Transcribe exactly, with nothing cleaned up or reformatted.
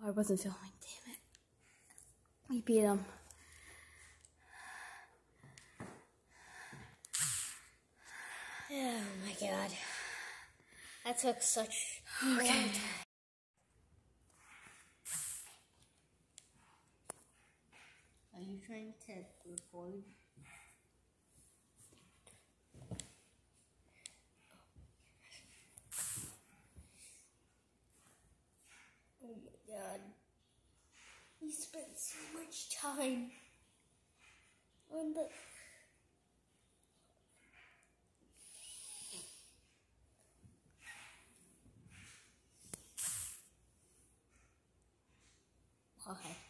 I wasn't filming, damn it. We beat him. Oh my god. That took such a long Okay. time. Are you trying to record? Oh my god. We spent so much time on the... Okay.